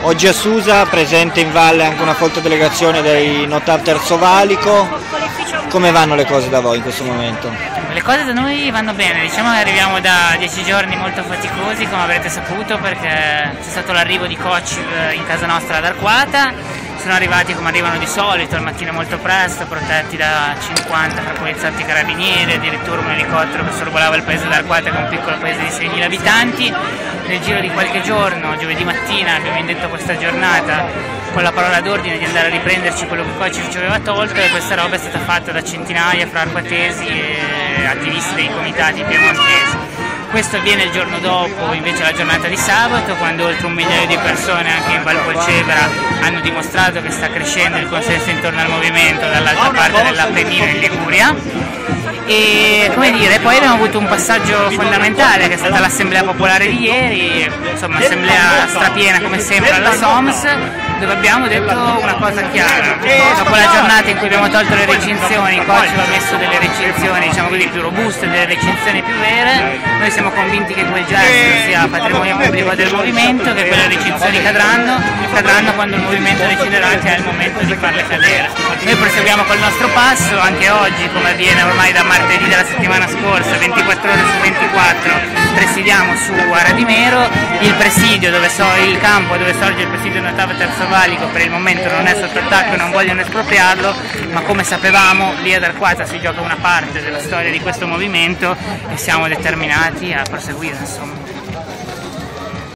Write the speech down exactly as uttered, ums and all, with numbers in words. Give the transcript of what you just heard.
Oggi a Susa, presente in valle anche una folta delegazione dei Notav Terzo Valico. Come vanno le cose da voi in questo momento? Le cose da noi vanno bene, diciamo che arriviamo da dieci giorni molto faticosi, come avrete saputo, perché c'è stato l'arrivo di coach in casa nostra ad Arquata. Sono arrivati come arrivano di solito, al mattino molto presto, protetti da cinquanta fra poliziotti e carabinieri, addirittura un elicottero che sorvolava il paese d'Arquata, che è un piccolo paese di seimila abitanti. Nel giro di qualche giorno, giovedì mattina, abbiamo indetto questa giornata con la parola d'ordine di andare a riprenderci quello che il coach ci aveva tolto, e questa roba è stata fatta da centinaia fra arquatesi e attivisti dei comitati piemontesi. Questo avviene il giorno dopo, invece, la giornata di sabato, quando oltre un migliaio di persone anche in Val Polcevera hanno dimostrato che sta crescendo il consenso intorno al movimento dall'altra parte dell'Appennino in Liguria. E come dire, poi abbiamo avuto un passaggio fondamentale che è stata l'assemblea popolare di ieri, insomma assemblea strapiena come sempre alla SOMS, dove abbiamo detto una cosa chiara. Dopo la giornata in cui abbiamo tolto le recinzioni, il coach aveva messo delle recinzioni, diciamo così, più robuste, delle recinzioni più vere. Noi siamo convinti che quel gesto sia patrimonio pubblico del movimento, che quelle recinzioni cadranno, cadranno quando il movimento deciderà che è il momento di farle cadere. Noi proseguiamo col nostro passo, anche oggi, come avviene ormai da martedì della settimana scorsa, ventiquattro ore su ventiquattro, presidiamo su Aradimero. Il presidio, dove so, il campo dove sorge il presidio Notav Terzo Valico, per il momento non è sotto attacco e non vogliono espropriarlo, ma come sapevamo lì ad Arquata si gioca una parte della storia di questo movimento e siamo determinati a proseguire, insomma.